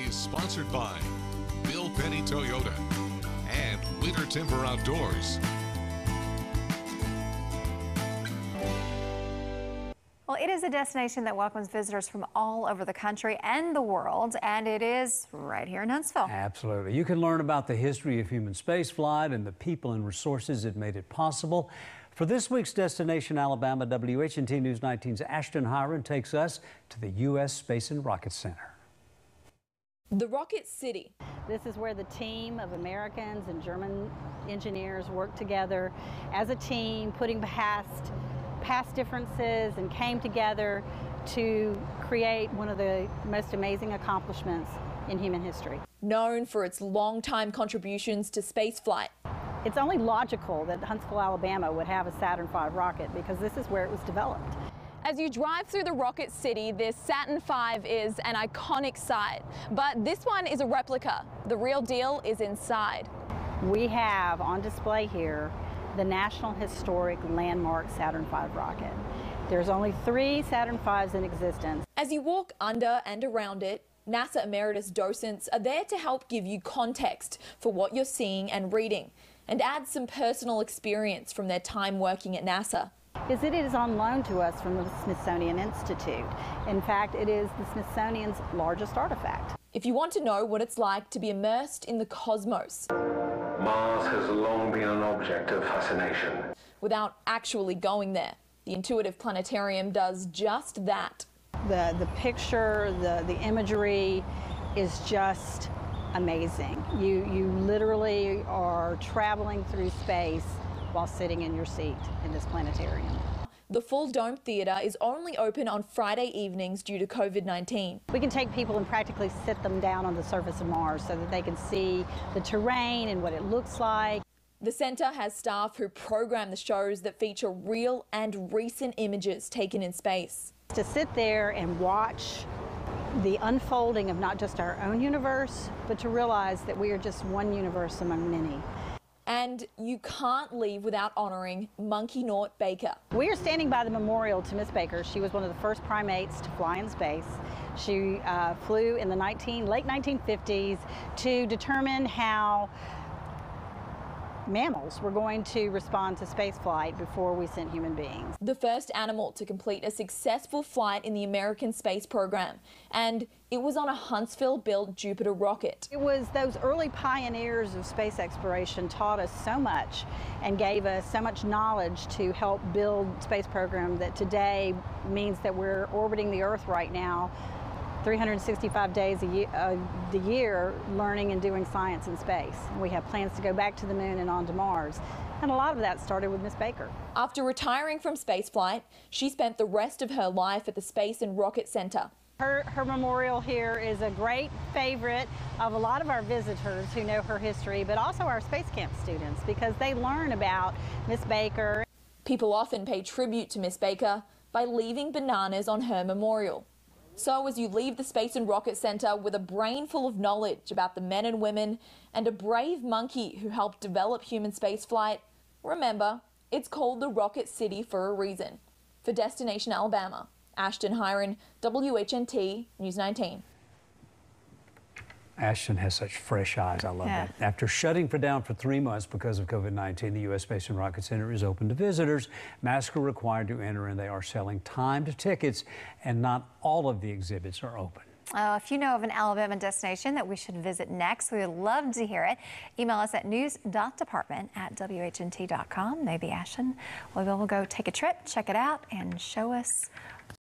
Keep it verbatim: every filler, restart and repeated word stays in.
is sponsored by Bill Penny Toyota and Winter Timber Outdoors. Well, it is a destination that welcomes visitors from all over the country and the world, and it is right here in Huntsville. Absolutely. You can learn about the history of human spaceflight and the people and resources that made it possible. For this week's Destination Alabama, W H N T News nineteen's Ashton Hiron takes us to the U S Space and Rocket Center. The Rocket City. This is where the team of Americans and German engineers work together as a team, putting past past differences, and came together to create one of the most amazing accomplishments in human history. Known for its long-time contributions to spaceflight. It's only logical that Huntsville, Alabama would have a Saturn five rocket because this is where it was developed. As you drive through the Rocket City, this Saturn five is an iconic sight, but this one is a replica. The real deal is inside. We have on display here the National Historic Landmark Saturn five rocket. There's only three Saturn fives in existence. As you walk under and around it, NASA emeritus docents are there to help give you context for what you're seeing and reading, and add some personal experience from their time working at NASA. Is that it is on loan to us from the Smithsonian Institute. In fact, it is the Smithsonian's largest artifact. If you want to know what it's like to be immersed in the cosmos, Mars has long been an object of fascination. Without actually going there, the Intuitive Planetarium does just that. The, the picture, the, the imagery is just amazing. You, you literally are traveling through space while sitting in your seat in this planetarium. The full dome theater is only open on Friday evenings due to COVID nineteen. We can take people and practically sit them down on the surface of Mars so that they can see the terrain and what it looks like. The center has staff who program the shows that feature real and recent images taken in space. To sit there and watch the unfolding of not just our own universe, but to realize that we are just one universe among many. And you can't leave without honoring Monkey Nort Baker. We are standing by the memorial to Miss Baker. She was one of the first primates to fly in space. She uh, flew in the nineteen, late nineteen fifties to determine how mammals were going to respond to space flight before we sent human beings. The first animal to complete a successful flight in the American space program, and it was on a Huntsville-built Jupiter rocket. It was those early pioneers of space exploration taught us so much and gave us so much knowledge to help build space program that today means that we're orbiting the Earth right now three hundred sixty-five days a year, uh, the year learning and doing science in space. We have plans to go back to the moon and on to Mars. And a lot of that started with Miss Baker. After retiring from spaceflight, she spent the rest of her life at the Space and Rocket Center. Her, her memorial here is a great favorite of a lot of our visitors who know her history, but also our space camp students, because they learn about Miss Baker. People often pay tribute to Miss Baker by leaving bananas on her memorial. So as you leave the Space and Rocket Center with a brain full of knowledge about the men and women and a brave monkey who helped develop human spaceflight, remember, it's called the Rocket City for a reason. For Destination Alabama, Ashton Hiron, W H N T News nineteen. Ashton has such fresh eyes. I love Yeah. that. After shutting for down for three months because of COVID nineteen, the U S Space and Rocket Center is open to visitors. Masks are required to enter, and they are selling timed tickets, and not all of the exhibits are open. Uh, if you know of an Alabama destination that we should visit next, we would love to hear it. Email us at news dot department at W H N T dot com. Maybe Ashton will be able to go take a trip, check it out, and show us